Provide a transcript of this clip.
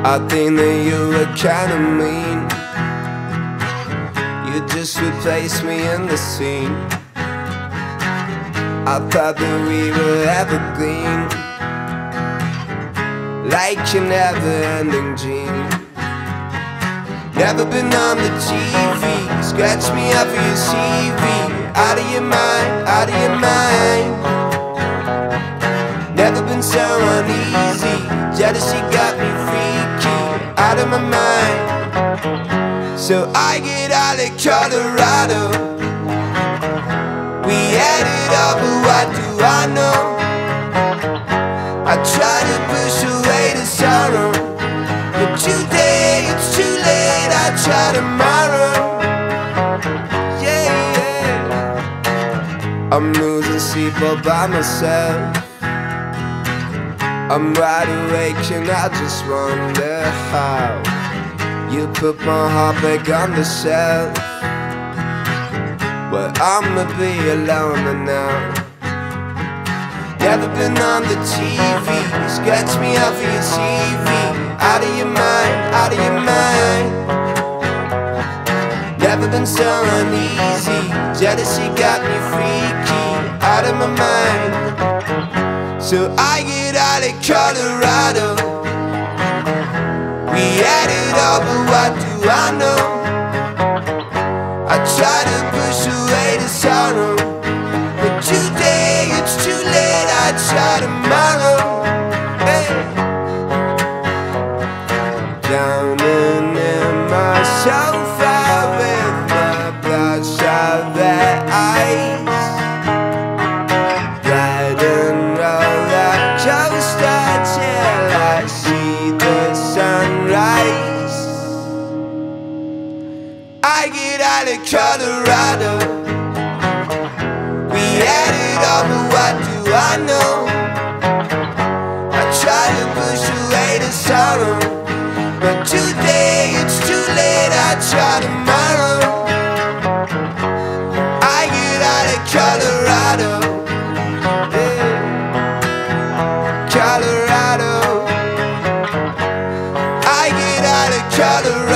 I think that you were kinda mean. You just replaced me in the scene. I thought that we were evergreen, like your never-ending dream. Never been on the TV, scratch me up for your CV. Out of your mind, out of your mind. Never been so uneasy, jealousy got me freaky. Out of my mind. So I get out of Colorado. We had it all, but what do I know? I try to push away the sorrow, but today it's too late. I try tomorrow. Yeah, yeah. I'm losing sleep all by myself. I'm wide awake and I just wonder how you put my heart back on the shelf. Well, I'ma be alone now. Never been on the TV, scratch me off of your CV. Out of your mind, out of your mind. Never been so uneasy, jealousy got me freaky. Out of my mind. So I get out of Colorado. We had it all, but what do I know? I try to push away the sorrow, but today it's too late. I try tomorrow. Hey. Drowning in my sofa with my bloodshot red eyes. Riding roller coaster till I see the sunrise. I get out of Colorado. We had it all, but what do I know? I try to push away the sorrow, but today it's too late. I try tomorrow. I get out of Colorado. Yeah. Colorado. I get out of Colorado.